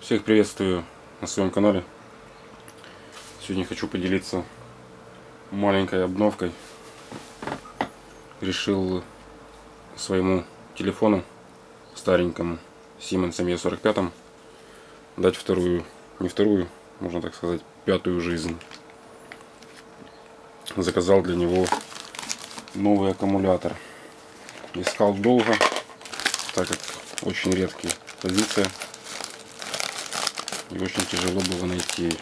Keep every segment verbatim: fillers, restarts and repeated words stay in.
Всех приветствую на своем канале. Сегодня хочу поделиться маленькой обновкой. Решил своему телефону старенькому Siemens эм и сорок пять дать вторую, не вторую, можно так сказать, пятую жизнь. Заказал для него новый аккумулятор. Искал долго, так как очень редкая позиция и очень тяжело было найти.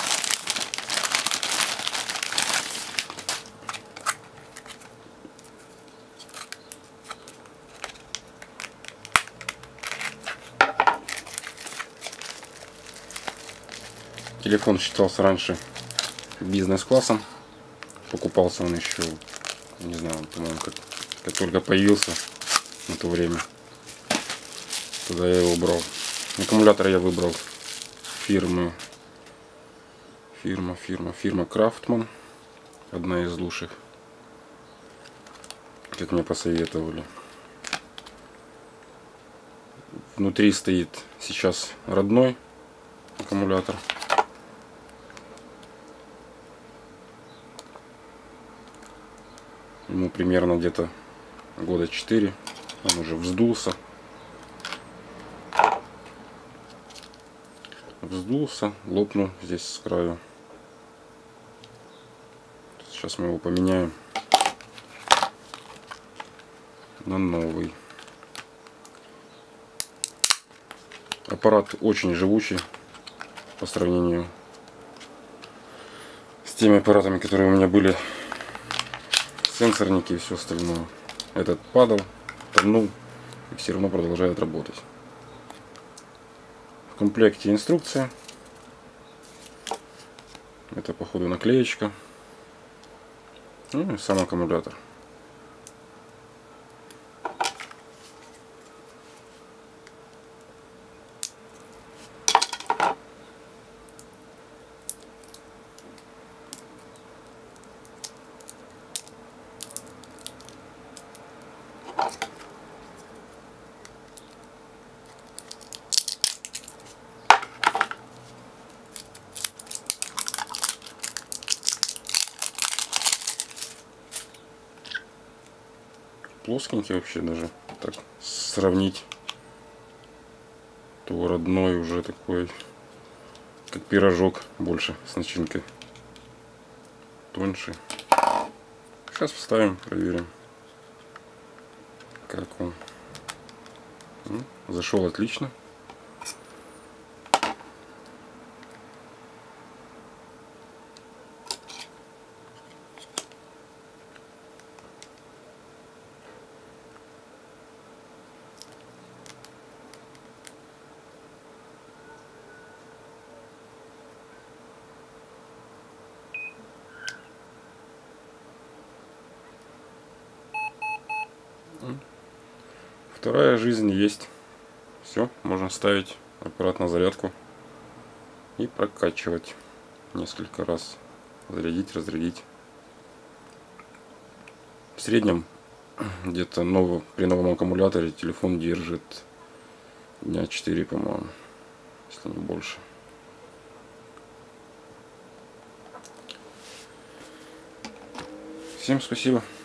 Телефон считался раньше бизнес-классом. Покупался он еще, не знаю, по-моему, как, как только появился на то время. Тогда я его брал. Аккумулятор я выбрал фирмы, фирма, фирма, фирма Крафтман. Одна из лучших, как мне посоветовали. Внутри стоит сейчас родной аккумулятор. Ему примерно где-то года четыре. Он уже вздулся. Вздулся, лопнул здесь с краю. Сейчас мы его поменяем на новый. Аппарат очень живучий по сравнению с теми аппаратами, которые у меня были, сенсорники и все остальное. Этот падал, тонул и все равно продолжает работать. В комплекте инструкция. Это походу наклеечка. Ну и сам аккумулятор. Плоскенький вообще, даже так сравнить, то родной уже такой, как пирожок, больше с начинкой, тоньше. Сейчас вставим, проверим, как он. Ну, зашел отлично. Вторая жизнь есть. Все, можно ставить аппарат на зарядку и прокачивать несколько раз. Зарядить, разрядить. В среднем где-то новый, при новом аккумуляторе телефон держит дня четыре, по-моему, если не больше. Всем спасибо.